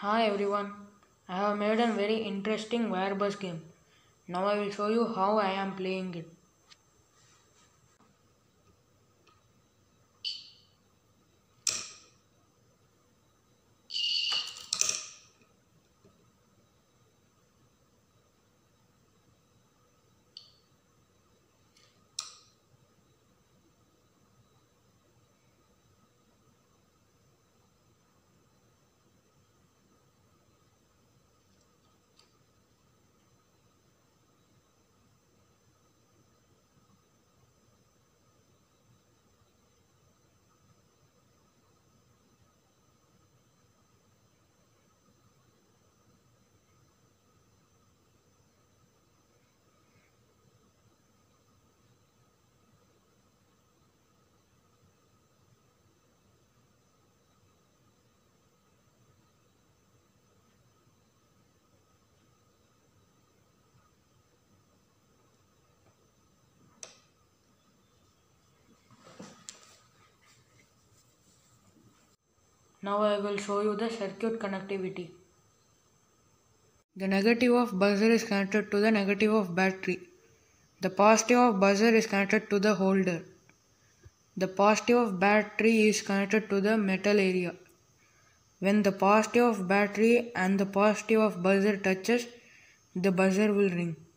Hi everyone, I have made a very interesting Wirebus game. Now I will show you how I am playing it. Now I will show you the circuit connectivity. The negative of buzzer is connected to the negative of battery. The positive of buzzer is connected to the holder. The positive of battery is connected to the metal area. When the positive of battery and the positive of buzzer touches, the buzzer will ring.